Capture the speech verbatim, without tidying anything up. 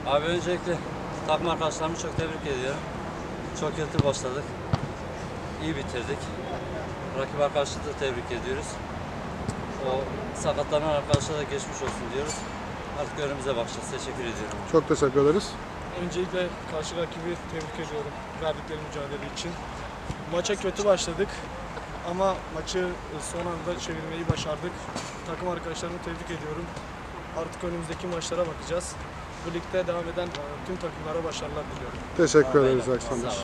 Abi öncelikle takım arkadaşlarımı çok tebrik ediyorum. Çok kötü başladık. İyi bitirdik. Rakip arkadaşları da tebrik ediyoruz. O sakatlanan arkadaşlara da geçmiş olsun diyoruz. Artık önümüze bakacağız. Teşekkür ediyorum. Çok teşekkür ederiz. Öncelikle karşı rakibi tebrik ediyorum verdikleri mücadele için. Maça kötü başladık ama maçı son anda çevirmeyi başardık. Takım arkadaşlarımı tebrik ediyorum. Artık önümüzdeki maçlara bakacağız. Bu ligde devam eden tüm takımlara başarılar diliyorum. Teşekkür Tamam, ederiz. beyler. İyi akşamlar. Sağ olun.